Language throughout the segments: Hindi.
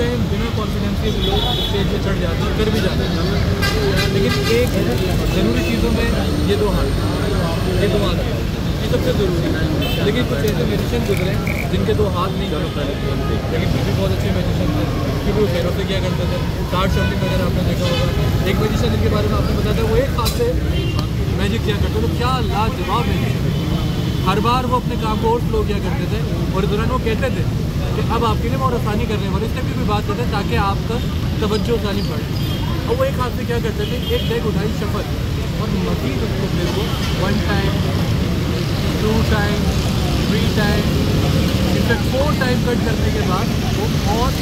टाइम बिना कॉन्फिडेंस के लोग स्टेज पे चढ़ जाते हैं, कर भी जाते हैं, लेकिन एक ज़रूरी चीज़ों में ये दो हाथ, ये दो हाथ ये सबसे ज़रूरी है। लेकिन कुछ ऐसे म्यूजिशियन गुजरे जिनके दो हाथ नहीं करते, लेकिन फिर भी बहुत अच्छे म्यूजिशियन थे, क्योंकि वो पैरों से क्या करते थे, कार्ड शॉपिंग वगैरह आपने देखा होगा। एक म्यूजिशियन जिनके बारे में आपने बताया था, वो एक हाथ से मैजिक किया करते थे, क्या लाजवाब म्यूजिशियन। हर बार वो अपने काम को और स्लो किया करते थे, और इस दौरान वो कहते थे कि अब आपके लिए और आसानी करने वाले इस टाइप की बात करते हैं ताकि आपका तवज्जो आसानी बढ़े। और वो एक हाथ से क्या करते थे, एक डेक उठाई शफल और मजीद उसको प्ले को 1 time 2 time 3 time in fact 4 time cut करने के बाद वो और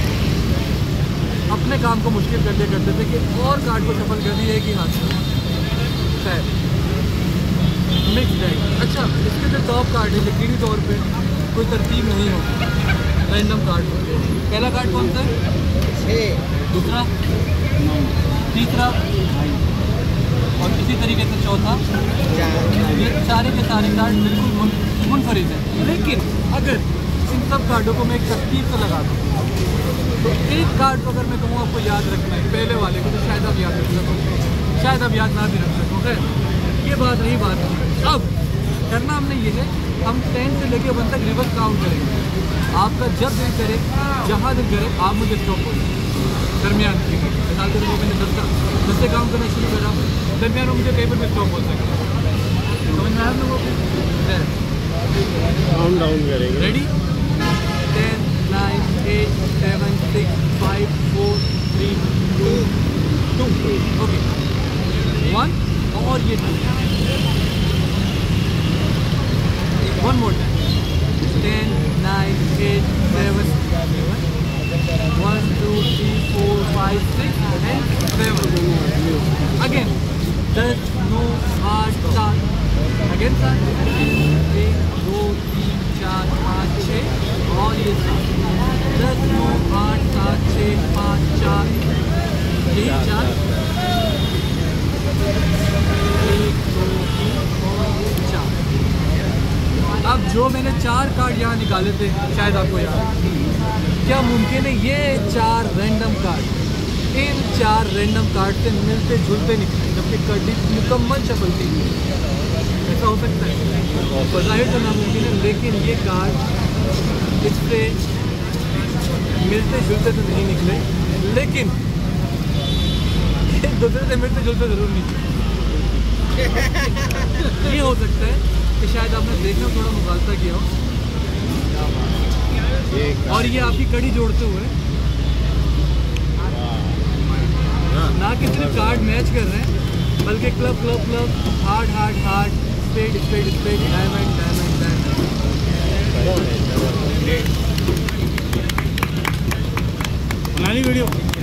अपने काम को मुश्किल कर दिया करते थे कि और कार्ड को शफल कर दिया एक ही हाथ से। खैर मिक्स डेक। अच्छा, इसके जो टॉप कार्ड है यकीनी तौर पे कोई तरतीब नहीं होती, रैंडम कार्ड। पहला कार्ड कौन सा है? दूसरा, तीसरा और इसी तरीके से चौथा। ये सारे के सारे कार्ड बिल्कुल मुनफरिद हैं, लेकिन अगर इन सब कार्डों को मैं एक तरतीब से लगा दूँ तो एक कार्ड को अगर मैं कहूँ आपको याद रखना है पहले वाले को, तो शायद आप याद रख सको, शायद आप याद ना भी रख सको। खैर ये बात रही बात। अब करना हमने ये है, हम 10 से लेकर 1 तक रिवर्स काउंट करेंगे। आपका जब दिल करे, जहाँ दिल करे, आप मुझे स्टॉप बोलें दरमियान की। मिसाल के तौर पर मैंने 10 से काउंट करना शुरू करा, दरमियान में मुझे कहीं पर भी स्टॉप बोल सकते हैं। समझ में आया हम लोगों को? काउंट डाउन करेंगे। रेडी? 10 9 8 7 6 5 4 3 2 2 ओके 1 और ये 2। 1 more time. 10 9 8 7 1 2 3 4 5 6 and 7 again 10 9 8 7 again 7 1 2 3 4 5 6 और ये 7 10 9 8 7 6 5 4 यही 4 1 2 3 और 4। अब जो मैंने 4 कार्ड यहाँ निकाले थे, शायद आपको याद, क्या मुमकिन है ये 4 रैंडम कार्ड इन 4 रैंडम कार्ड से मिलते जुलते निकले जबकि कड़ी मुकम्मल शफल थी? ऐसा हो सकता है? बज़ाहिर तो नामुमकिन है, लेकिन ये कार्ड इससे मिलते जुलते तो नहीं निकले, लेकिन एक दूसरे से मिलते जुलते ज़रूर निकले। ये हो सकता है कि शायद आपने देखना थोड़ा मुगालता किया हो, और ये आपकी कड़ी जोड़ते हुए ना कि सिर्फ कार्ड मैच कर रहे हैं, बल्कि club club club, heart heart heart, spade spade spade, diamond diamond diamond. बनानी वीडियो।